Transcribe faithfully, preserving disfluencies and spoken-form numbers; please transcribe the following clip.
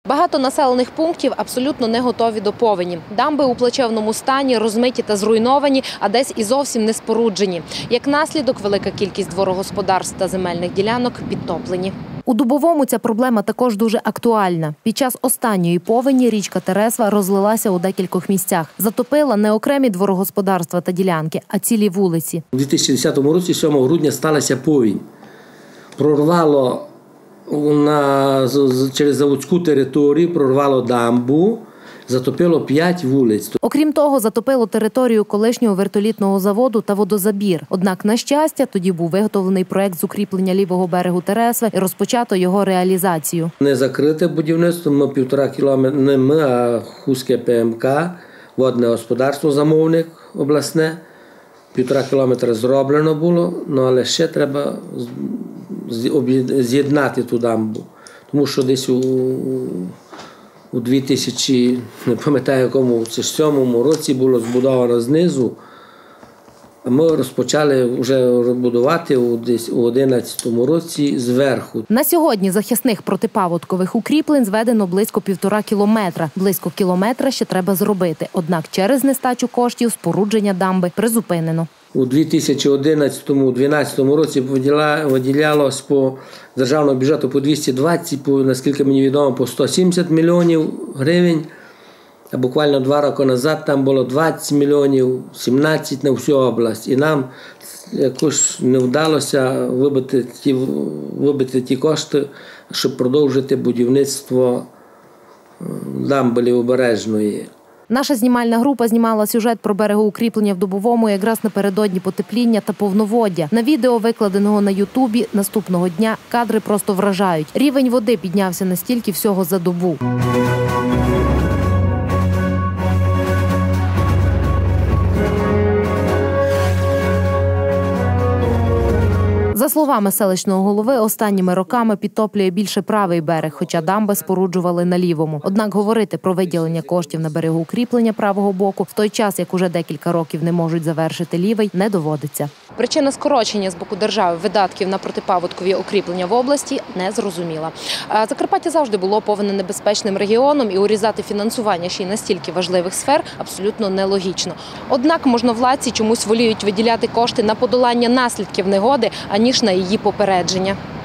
Багато населених пунктів абсолютно не готові до повені. Дамби у плачевному стані, розмиті та зруйновані, а десь і зовсім не споруджені. Як наслідок, велика кількість дворогосподарств та земельних ділянок підтоплені. У Дубовому ця проблема також дуже актуальна. Під час останньої повені річка Тересва розлилася у декількох місцях. Затопила не окремі дворогосподарства та ділянки, а цілі вулиці. У дві тисячі десятому році, сьомого грудня, сталася повінь. Прорвало на, через заводську територію, прорвало дамбу, затопило п'ять вулиць. Окрім того, затопило територію колишнього вертолітного заводу та водозабір. Однак, на щастя, тоді був виготовлений проект з укріплення лівого берегу Тересви і розпочато його реалізацію. Не закрите будівництво, ми півтора кілометра, не ми, а Хуське ПМК, водне господарство, замовник обласне. Півтора кілометра зроблено було, але ще треба з'єднати ту дамбу. Тому що десь у, у дві тисячі, не пам'ятаю якому, це сьомому році було збудовано знизу, а ми розпочали вже будувати у десь у одинадцятому році зверху. На сьогодні захисних протипаводкових укріплень зведено близько півтора кілометра. Близько кілометра ще треба зробити. Однак через нестачу коштів спорудження дамби призупинено. У дві тисячі одинадцятому - дванадцятому році виділялось по державному бюджету по двісті двадцять, по, наскільки мені відомо, по сто сімдесят мільйонів гривень. А буквально два роки назад там було двадцять мільйонів, сімнадцять на всю область. І нам якось не вдалося вибити ті, вибити ті кошти, щоб продовжити будівництво дамби Лівобережної. Наша знімальна група знімала сюжет про берегоукріплення в Дубовому якраз напередодні потепління та повноводдя. На відео, викладеного на Ютубі, наступного дня кадри просто вражають. Рівень води піднявся настільки всього за добу. За словами селищного голови, останніми роками підтоплює більше правий берег, хоча дамби споруджували на лівому. Однак говорити про виділення коштів на берегоукріплення правого боку в той час, як уже декілька років не можуть завершити лівий, не доводиться. Причина скорочення з боку держави видатків на протипаводкові укріплення в області не зрозуміла. Закарпаття завжди було повененебезпечним регіоном, і урізати фінансування ще й настільки важливих сфер абсолютно нелогічно. Однак можновладці чомусь воліють виділяти кошти на подолання наслідків негоди, аніж на її попередження.